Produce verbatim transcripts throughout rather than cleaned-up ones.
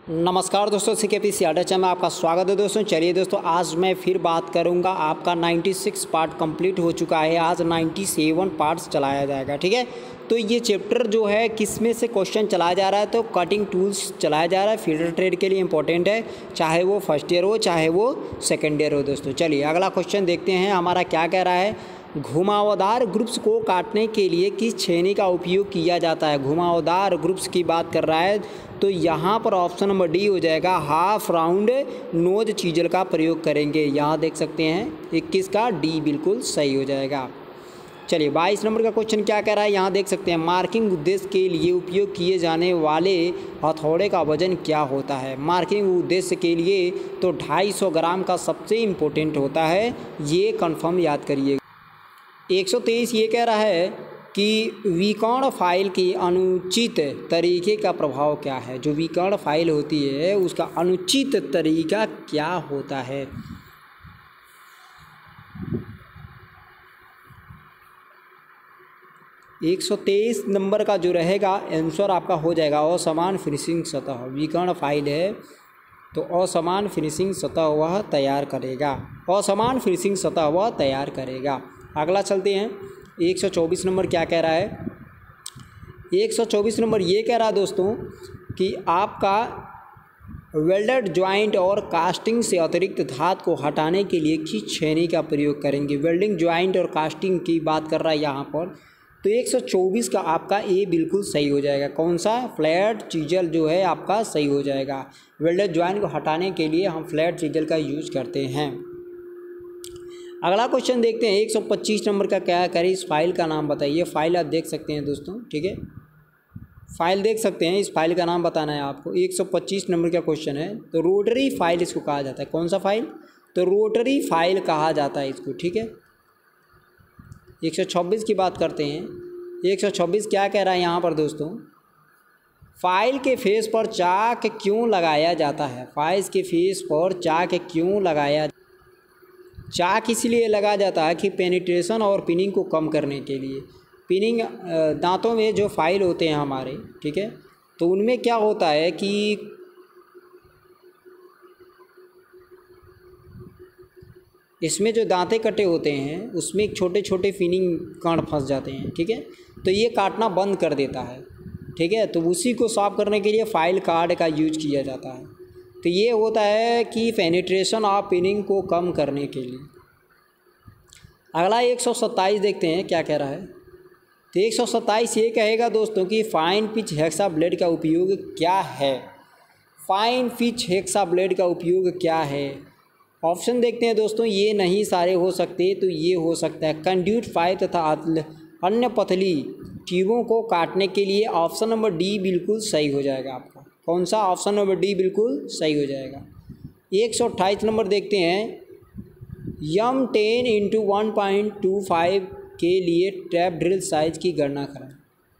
नमस्कार दोस्तों, सी के पी सियाडा में आपका स्वागत है दोस्तों। चलिए दोस्तों, आज मैं फिर बात करूंगा। आपका छियानवे पार्ट कंप्लीट हो चुका है, आज सत्तानवे पार्ट्स चलाया जाएगा। ठीक है, तो ये चैप्टर जो है किस में से क्वेश्चन चलाया जा रहा है, तो कटिंग टूल्स चलाया जा रहा है। फीडर ट्रेड के लिए इंपॉर्टेंट है, चाहे वो फर्स्ट ईयर हो चाहे वो सेकेंड ईयर हो दोस्तों। चलिए अगला क्वेश्चन देखते हैं, हमारा क्या कह रहा है। घुमावदार ग्रुप्स को काटने के लिए किस छेनी का उपयोग किया जाता है। घुमावदार ग्रुप्स की बात कर रहा है, तो यहाँ पर ऑप्शन नंबर डी हो जाएगा। हाफ राउंड नोज चीजल का प्रयोग करेंगे। यहाँ देख सकते हैं इक्कीस का डी बिल्कुल सही हो जाएगा। चलिए बाईस नंबर का क्वेश्चन क्या कह रहा है, यहाँ देख सकते हैं। मार्किंग उद्देश्य के लिए उपयोग किए जाने वाले हथौड़े का वजन क्या होता है। मार्किंग उद्देश्य के लिए तो ढाई सौ ग्राम का सबसे इम्पोर्टेंट होता है, ये कन्फर्म याद करिए। एक सौ तेईस ये कह रहा है कि विकर्ण फाइल की अनुचित तरीके का प्रभाव क्या है। जो विकर्ण फाइल होती है उसका अनुचित तरीका क्या होता है। एक सौ तेईस नंबर का जो रहेगा आंसर आपका हो जाएगा असमान फिनिशिंग सतह। विकर्ण फाइल है तो असमान फिनिशिंग सतह वह तैयार करेगा, असमान फिनिशिंग सतह वह तैयार करेगा। अगला चलते हैं, एक सौ चौबीस नंबर क्या कह रहा है। एक सौ चौबीस नंबर ये कह रहा है दोस्तों कि आपका वेल्डेड जॉइंट और कास्टिंग से अतिरिक्त धात को हटाने के लिए किस छेनी का प्रयोग करेंगे। वेल्डिंग जॉइंट और कास्टिंग की बात कर रहा है यहाँ पर, तो एक सौ चौबीस का आपका ए बिल्कुल सही हो जाएगा। कौन सा, फ्लैट चीजल जो है आपका सही हो जाएगा। वेल्डेड जॉइंट को हटाने के लिए हम फ्लैट चीजल का यूज करते हैं। अगला क्वेश्चन देखते हैं, एक सौ पच्चीस नंबर का क्या करें। इस फाइल का नाम बताइए। फाइल आप देख सकते हैं दोस्तों, ठीक है, फाइल देख सकते हैं। इस फाइल का नाम बताना है आपको। एक सौ पच्चीस नंबर का क्वेश्चन है, तो रोटरी फाइल इसको कहा जाता है। कौन सा फाइल, तो रोटरी फाइल कहा जाता है इसको, ठीक है। एक सौ छब्बीस की बात करते हैं। एक सौ छब्बीस क्या कह रहा है यहाँ पर दोस्तों, फाइल के फेस पर चाक क्यों लगाया जाता है। फाइल के फेस पर चाक क्यों लगाया, चाक इसलिए लगा जाता है कि पेनिट्रेशन और पिनिंग को कम करने के लिए। पिनिंग दांतों में जो फाइल होते हैं हमारे, ठीक है, तो उनमें क्या होता है कि इसमें जो दांते कटे होते हैं उसमें एक छोटे छोटे पिनिंग कण फंस जाते हैं, ठीक है, तो ये काटना बंद कर देता है, ठीक है। तो उसी को साफ करने के लिए फाइल कार्ड का यूज किया जाता है। तो ये होता है कि पेनिट्रेशन और पिनिंग को कम करने के लिए। अगला एक सौ सत्ताईस देखते हैं क्या कह रहा है। तो एक सौ सत्ताईस ये कहेगा दोस्तों कि फाइन पिच हेक्सा ब्लेड का उपयोग क्या है। फाइन पिच हेक्सा ब्लेड का उपयोग क्या है। ऑप्शन देखते हैं दोस्तों, ये नहीं सारे हो सकते, तो ये हो सकता है कंड्यूट पाइप तथा अन्य पतली ट्यूबों को काटने के लिए ऑप्शन नंबर डी बिल्कुल सही हो जाएगा आपका। कौन सा, ऑप्शन नंबर डी बिल्कुल सही हो जाएगा। एक सौ अट्ठाईस नंबर देखते हैं, M ten into one point two five के लिए ट्रैप ड्रिल साइज की गणना करें।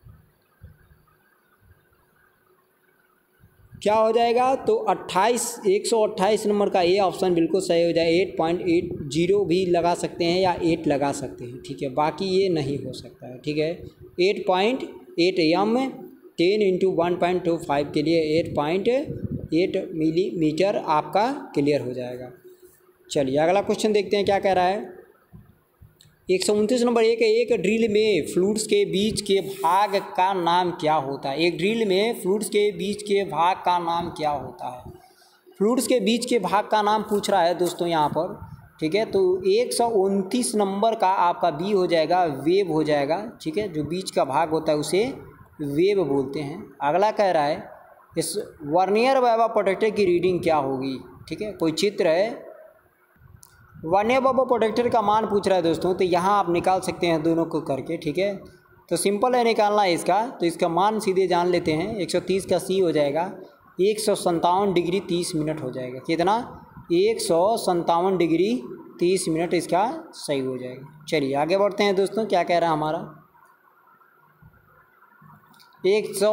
क्या हो जाएगा, तो अट्ठाईस एक सौ अट्ठाईस नंबर का ए ऑप्शन बिल्कुल सही हो जाए। एट पॉइंट एट जीरो भी लगा सकते हैं या एट लगा सकते हैं, ठीक है, बाकी ये नहीं हो सकता है, ठीक है। Eight point eight M ten into one point two five के लिए एट पॉइंट एट मिलीमीटर आपका क्लियर हो जाएगा। चलिए अगला क्वेश्चन देखते हैं क्या कह रहा है। एक सौ उनतीस नंबर एक एक ड्रिल में फ्लूइड्स के बीच के भाग का नाम क्या होता है। एक ड्रिल में फ्लूइड्स के बीच के भाग का नाम क्या होता है। फ्लूइड्स के बीच के भाग का नाम पूछ रहा है दोस्तों यहाँ पर, ठीक है। तो एक सौ उनतीस नंबर का आपका बी हो जाएगा, वेब हो जाएगा, ठीक है। जो बीच का भाग होता है उसे वेब बोलते हैं। अगला कह रहा है इस वर्नियर वेवा प्रोटेक्टर की रीडिंग क्या होगी, ठीक है। कोई चित्र है, वर्नियर वेवा प्रोटेक्टर का मान पूछ रहा है दोस्तों, तो यहाँ आप निकाल सकते हैं दोनों को करके, ठीक है। तो सिंपल है निकालना है इसका, तो इसका मान सीधे जान लेते हैं। एक सौ तीस का सी हो जाएगा, एक सौ संतावन डिग्री तीस मिनट हो जाएगा। कितना, एक सौ संतावन डिग्री तीस मिनट इसका सही हो जाएगा। चलिए आगे बढ़ते हैं दोस्तों, क्या कह रहा है हमारा। एक सौ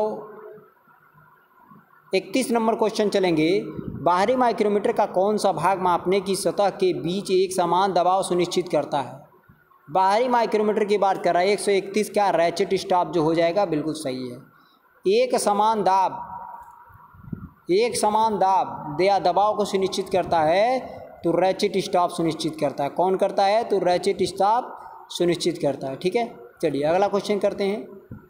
इकतीस नंबर क्वेश्चन चलेंगे। बाहरी माइक्रोमीटर का कौन सा भाग मापने की सतह के बीच एक समान दबाव सुनिश्चित करता है। बाहरी माइक्रोमीटर की बात कर रहा है। एक सौ इकतीस का रैचेट स्टॉप जो हो जाएगा बिल्कुल सही है। एक समान दाब एक समान दाब या दबाव को सुनिश्चित करता है तो रैचेट स्टॉप सुनिश्चित करता है। कौन करता है? तो रैचेट स्टॉप सुनिश्चित करता है। ठीक है, चलिए अगला क्वेश्चन करते हैं।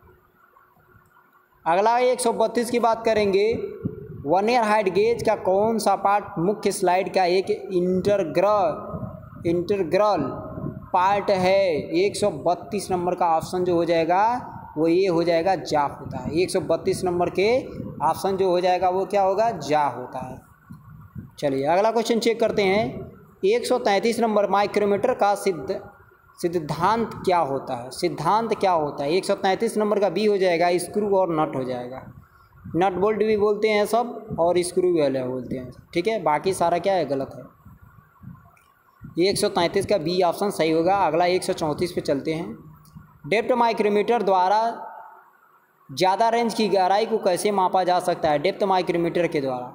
अगला एक सौ बत्तीस की बात करेंगे। वर्नियर हाइट गेज का कौन सा पार्ट मुख्य स्लाइड का एक इंटरग्रल इंटरग्रल पार्ट है? एक सौ बत्तीस नंबर का ऑप्शन जो हो जाएगा वो ये हो जाएगा, जा होता है। एक सौ बत्तीस नंबर के ऑप्शन जो हो जाएगा वो क्या होगा? जा होता है। चलिए अगला क्वेश्चन चेक करते हैं। एक सौ तैंतीस नंबर माइक्रोमीटर का सिद्ध सिद्धांत क्या होता है? सिद्धांत क्या होता है? एक सौ तैंतीस नंबर का बी हो जाएगा, स्क्रू और नट हो जाएगा। नट बोल्ट भी बोलते हैं सब और स्क्रू वाले बोलते हैं। ठीक है, बाकी सारा क्या है? गलत है। एक सौ तैंतीस का बी ऑप्शन सही होगा। अगला एक सौ चौंतीस पे चलते हैं। डेप्थ माइक्रोमीटर द्वारा ज़्यादा रेंज की गहराई को कैसे मापा जा सकता है? डेप्थ माइक्रोमीटर के द्वारा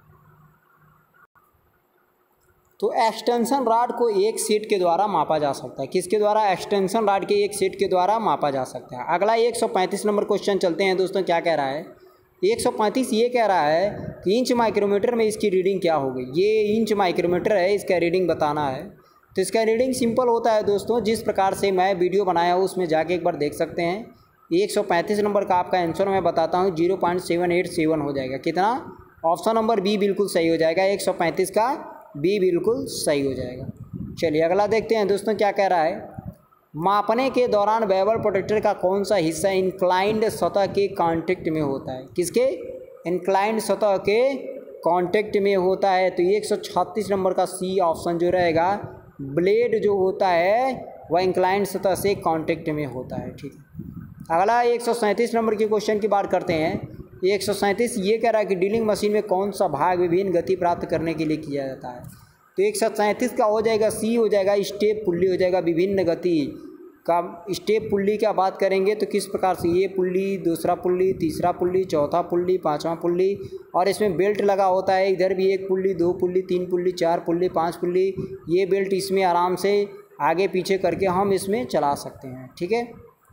तो एक्सटेंशन रॉड को एक सेट के द्वारा मापा जा सकता है। किसके द्वारा? एक्सटेंशन रॉड के एक सेट के द्वारा मापा जा सकता है। अगला एक सौ पैंतीस नंबर क्वेश्चन चलते हैं दोस्तों। क्या कह रहा है? एक सौ पैंतीस ये कह रहा है कि इंच माइक्रोमीटर में इसकी रीडिंग क्या होगी। ये इंच माइक्रोमीटर है, इसका रीडिंग बताना है। तो इसका रीडिंग सिंपल होता है दोस्तों, जिस प्रकार से मैं वीडियो बनाया हूँ उसमें जाके एक बार देख सकते हैं। एक सौ पैंतीस नंबर का आपका आंसर मैं बताता हूँ, zero point seven eight seven हो जाएगा। कितना? ऑप्शन नंबर बी बिल्कुल सही हो जाएगा। एक सौ पैंतीस का बी बिल्कुल सही हो जाएगा। चलिए अगला देखते हैं दोस्तों क्या कह रहा है। मापने के दौरान बेवल प्रोटेक्टर का कौन सा हिस्सा इंक्लाइंड सतह के कांटेक्ट में होता है? किसके? इंक्लाइंड सतह के कांटेक्ट में होता है। तो एक सौ छत्तीस नंबर का सी ऑप्शन जो रहेगा, ब्लेड जो होता है वह इंक्लाइंड सतह से कांटेक्ट में होता है। ठीक है, अगला एक सौ सैंतीस नंबर के क्वेश्चन की बात करते हैं। एक सौ सैंतीस ये कह रहा है कि ड्रिलिंग मशीन में कौन सा भाग विभिन्न गति प्राप्त करने के लिए किया जाता है? तो एक सौ सैंतीस का हो जाएगा सी हो जाएगा, स्टेप पुल्ली हो जाएगा। विभिन्न गति का स्टेप पुल्ली का बात करेंगे तो किस प्रकार से? ये पुल्ली, दूसरा पुल्ली, तीसरा पुल्ली, चौथा पुल्ली, पांचवा पुल्ली, और इसमें बेल्ट लगा होता है। इधर भी एक पुल्ली, दो पुल्ली, तीन पुल्ली, चार पुल्ली, पाँच पुल्ली। ये बेल्ट इसमें आराम से आगे पीछे करके हम इसमें चला सकते हैं। ठीक है,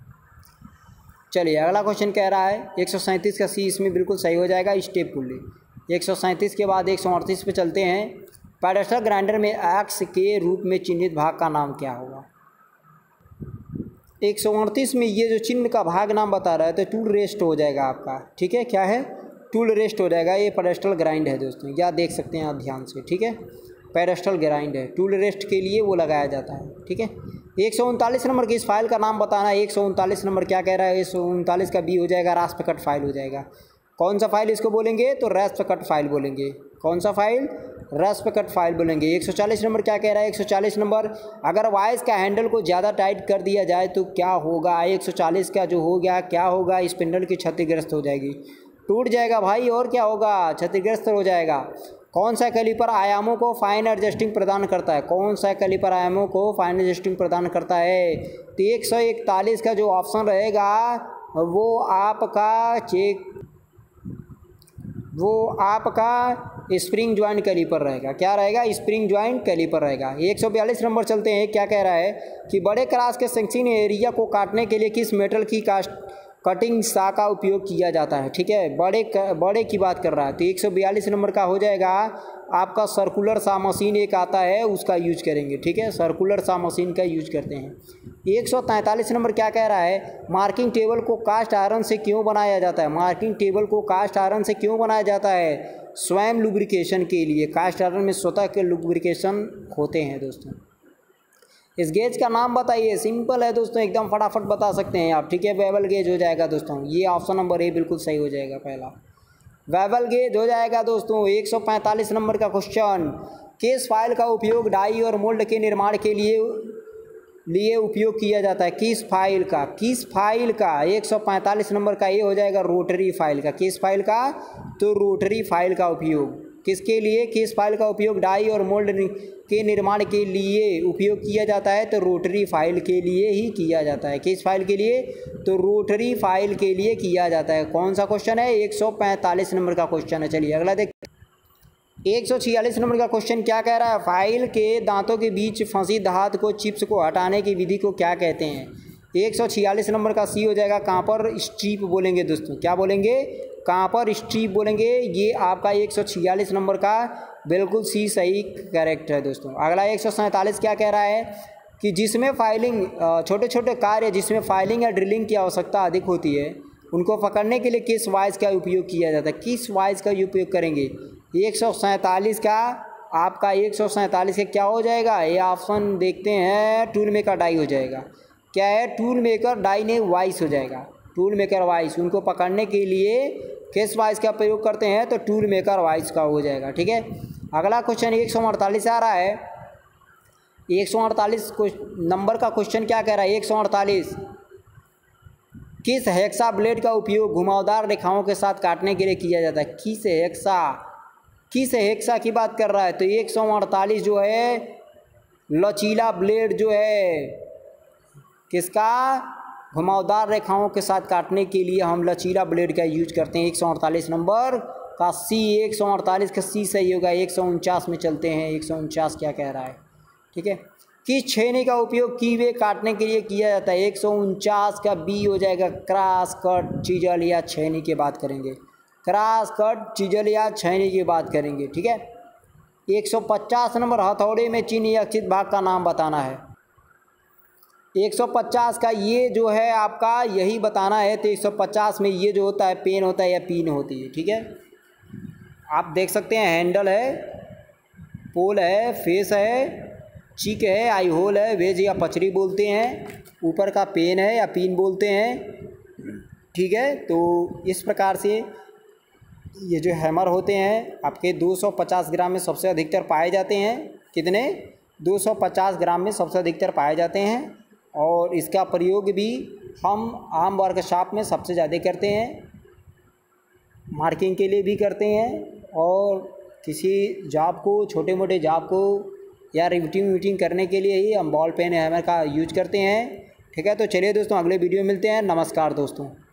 चलिए अगला क्वेश्चन कह रहा है एक सौ सैंतीस का सी इसमें बिल्कुल सही हो जाएगा, स्टेप पुल्ली। एक सौ सैंतीस के बाद एक सौ अड़तीस पे चलते हैं। पेडस्टल ग्राइंडर में एक्स के रूप में चिन्हित भाग का नाम क्या होगा? एक सौ अड़तीस में ये जो चिन्ह का भाग नाम बता रहा है तो टूल रेस्ट हो जाएगा आपका। ठीक है, क्या है? टूल रेस्ट हो जाएगा। ये पेडस्टल ग्राइंड है दोस्तों, या देख सकते हैं आप ध्यान से। ठीक है, पेडस्टल ग्राइंड है, टूल रेस्ट के लिए वो लगाया जाता है। ठीक है, एक सौ उनतालीस नंबर की इस फाइल का नाम बताना है। एक सौ उनतालीस नंबर क्या कह रहा है? एक सौ उनतालीस का बी हो जाएगा, रास्प कट फाइल हो जाएगा। कौन सा फाइल इसको बोलेंगे? तो रास्प कट फाइल बोलेंगे। कौन सा फाइल? रास्प कट फाइल बोलेंगे। एक सौ चालीस नंबर क्या कह रहा है? एक सौ चालीस नंबर, अगर वाइस का हैंडल को ज़्यादा टाइट कर दिया जाए तो क्या होगा? एक सौ चालीस का जो हो गया क्या होगा? स्पिंडल की क्षतिग्रस्त हो जाएगी, टूट जाएगा भाई, और क्या होगा? क्षतिग्रस्त हो जाएगा। कौन सा कैलिपर आयामों को फाइन एडजस्टिंग प्रदान करता है? कौन सा कैलिपर आयामों को फाइन एडजस्टिंग प्रदान करता है? तो एक सौ इकतालीस का जो ऑप्शन रहेगा वो आपका चेक वो आपका स्प्रिंग जॉइंट कैलिपर रहेगा। क्या रहेगा? स्प्रिंग जॉइंट कैलिपर रहेगा। एक सौ बयालीस नंबर चलते हैं। क्या कह रहा है कि बड़े क्रॉस के सेक्शन एरिया को काटने के लिए किस मेटल की कास्ट कटिंग सा का उपयोग किया जाता है? ठीक है, बड़े बड़े की बात कर रहा है। तो एक सौ बयालीस नंबर का हो जाएगा आपका सर्कुलर सा मशीन एक आता है, उसका यूज करेंगे। ठीक है, सर्कुलर सा मशीन का यूज करते हैं। एक सौ तैंतालीस नंबर क्या कह रहा है? मार्किंग टेबल को कास्ट आयरन से क्यों बनाया जाता है? मार्किंग टेबल को कास्ट आयरन से क्यों बनाया जाता है? स्वयं लुब्रिकेशन के लिए। कास्ट आयरन में स्वतः के लुब्रिकेशन होते हैं दोस्तों। इस गेज का नाम बताइए। सिंपल है दोस्तों, एकदम फटाफट बता सकते हैं आप। ठीक है, बेवल गेज हो जाएगा दोस्तों। ये ऑप्शन नंबर ए बिल्कुल सही हो जाएगा, पहला बेवल गेज हो जाएगा दोस्तों। एक सौ पैंतालीस नंबर का क्वेश्चन, किस फाइल का उपयोग डाई और मोल्ड के निर्माण के लिए लिए उपयोग किया जाता है? किस फाइल का? किस फाइल का? एक सौ पैंतालीस नंबर का ये हो जाएगा रोटरी फाइल का। किस फाइल का? तो रोटरी फाइल का उपयोग किसके लिए? किस फाइल का उपयोग डाई और मोल्ड के निर्माण के लिए उपयोग किया जाता है? तो रोटरी फाइल के लिए ही किया जाता है। किस फाइल के लिए? तो रोटरी फाइल के लिए किया जाता है। कौन सा क्वेश्चन है? एक सौ पैंतालीस नंबर का क्वेश्चन है। चलिए अगला देख। एक सौ छियालीस नंबर का क्वेश्चन क्या कह रहा है? फाइल के दांतों के बीच फंसी धात को चिप्स को हटाने की विधि को क्या कहते हैं? एक सौ छियालीस नंबर का सी हो जाएगा, कॉपर स्ट्रिप बोलेंगे दोस्तों। क्या बोलेंगे? कहाँ पर स्ट्रिप बोलेंगे, ये आपका एक सौ छियालीस नंबर का बिल्कुल सी सही करेक्ट है दोस्तों। अगला एक सौ सैंतालीस क्या कह रहा है कि जिसमें फाइलिंग छोटे छोटे कार्य जिसमें फाइलिंग या ड्रिलिंग की आवश्यकता अधिक होती है उनको पकड़ने के लिए किस वाइज का उपयोग किया जाता है, किस वाइज का उपयोग करेंगे। एक सौ सैंतालीस का आपका एक सौ सैंतालीस का क्या हो जाएगा, ये ऑप्शन देखते हैं, टूल मेकर डाई हो जाएगा। क्या है, टूल मेकर डाई नहीं वाइस हो जाएगा। टूल मेकर वाइस उनको पकड़ने के लिए किस वाइस का प्रयोग करते हैं, तो टूल मेकर वाइस का हो जाएगा। ठीक है, अगला क्वेश्चन एक सौ अड़तालीस आ रहा है। एक सौ अड़तालीस नंबर का क्वेश्चन क्या कह रहा है, एक सौ अड़तालीस किस हेक्सा ब्लेड का उपयोग घुमावदार रेखाओं के साथ काटने के लिए किया जाता है। किस हेक्सा, किस हेक्सा की बात कर रहा है, तो एक सौ अड़तालीस जो है लचीला ब्लेड जो है किसका, घुमावदार रेखाओं के साथ काटने के लिए हम लचीला ब्लेड का यूज करते हैं। एक सौ अड़तालीस नंबर का सी, एक सौ अड़तालीस का सी सही होगा। एक सौ उनचास में चलते हैं, एक सौ उनचास क्या कह रहा है। ठीक है, किस छेनी का उपयोग कीवे काटने के लिए किया जाता है। एक सौ उनचास का बी हो जाएगा, क्रॉस कट चिजल या छेनी की बात करेंगे। क्रॉस कट चिजल या छेनी की बात करेंगे। ठीक है, एक सौ पचास नंबर हथौड़े में चिन्ह या अक्षित भाग का नाम बताना है। एक सौ पचास का ये जो है आपका यही बताना है, तो एक सौ पचास में ये जो होता है पेन होता है या पिन होती है। ठीक है, आप देख सकते हैं हैंडल है, पोल है, फेस है, चिक है, आई होल है, वेज या पचड़ी बोलते हैं, ऊपर का पेन है या पिन बोलते हैं। ठीक है, तो इस प्रकार से ये जो हैमर होते हैं आपके दो सौ पचास ग्राम में सबसे अधिकतर पाए जाते हैं। कितने, दो सौ पचास ग्राम में सबसे अधिकतर पाए जाते हैं। और इसका प्रयोग भी हम आम वर्कशॉप में सबसे ज़्यादा करते हैं, मार्किंग के लिए भी करते हैं, और किसी जॉब को, छोटे मोटे जॉब को या रिविटिंग वीटिंग करने के लिए ही हम बॉल पेन हैमर का यूज करते हैं। ठीक है, तो चलिए दोस्तों अगले वीडियो में मिलते हैं। नमस्कार दोस्तों।